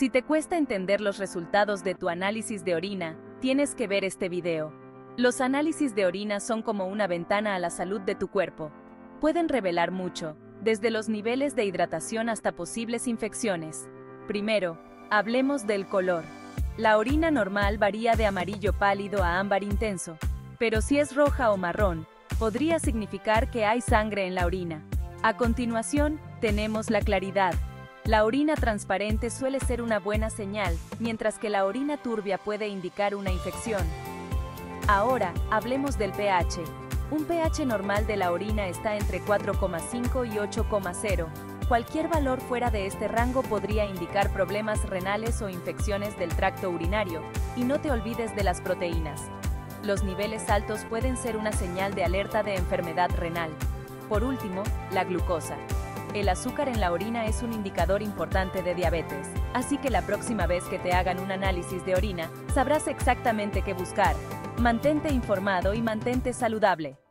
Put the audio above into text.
Si te cuesta entender los resultados de tu análisis de orina, tienes que ver este video. Los análisis de orina son como una ventana a la salud de tu cuerpo. Pueden revelar mucho, desde los niveles de hidratación hasta posibles infecciones. Primero, hablemos del color. La orina normal varía de amarillo pálido a ámbar intenso, pero si es roja o marrón, podría significar que hay sangre en la orina. A continuación, tenemos la claridad. La orina transparente suele ser una buena señal, mientras que la orina turbia puede indicar una infección. Ahora, hablemos del pH. Un pH normal de la orina está entre 4,5 y 8,0. Cualquier valor fuera de este rango podría indicar problemas renales o infecciones del tracto urinario, y no te olvides de las proteínas. Los niveles altos pueden ser una señal de alerta de enfermedad renal. Por último, la glucosa. El azúcar en la orina es un indicador importante de diabetes, así que la próxima vez que te hagan un análisis de orina, sabrás exactamente qué buscar. Mantente informado y mantente saludable.